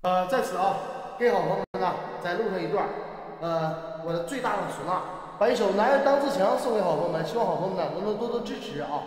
在此啊，给好朋友们呢再录上一段我的最大的唢呐，把一首《男儿当自强》送给好朋友们，希望好朋友们呢能多多支持啊。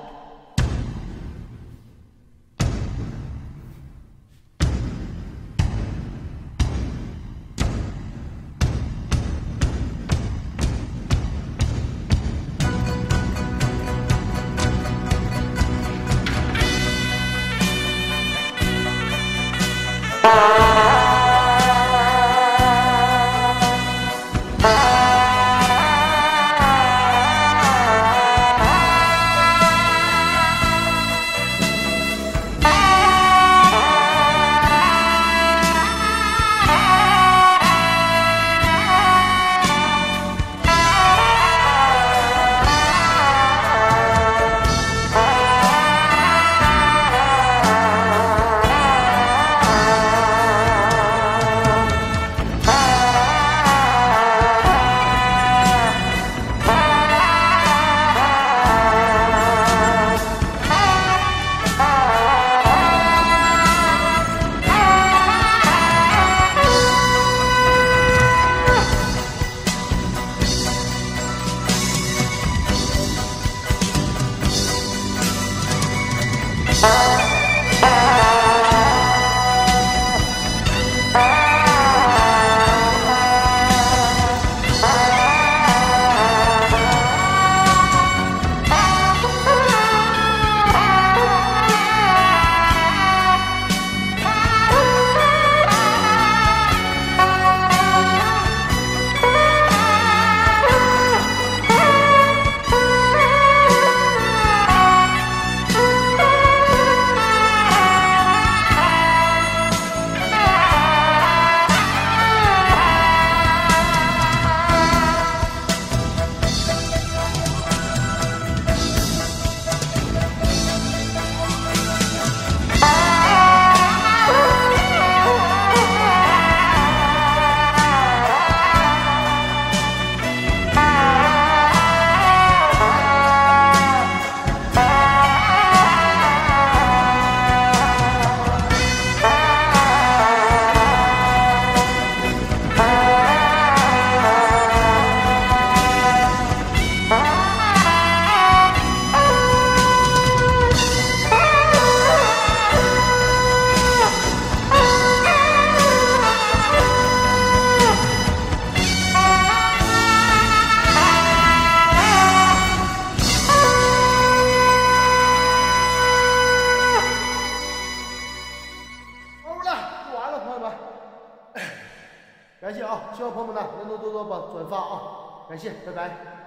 感谢啊！希望朋友们呢能多多转发啊！感谢，拜拜。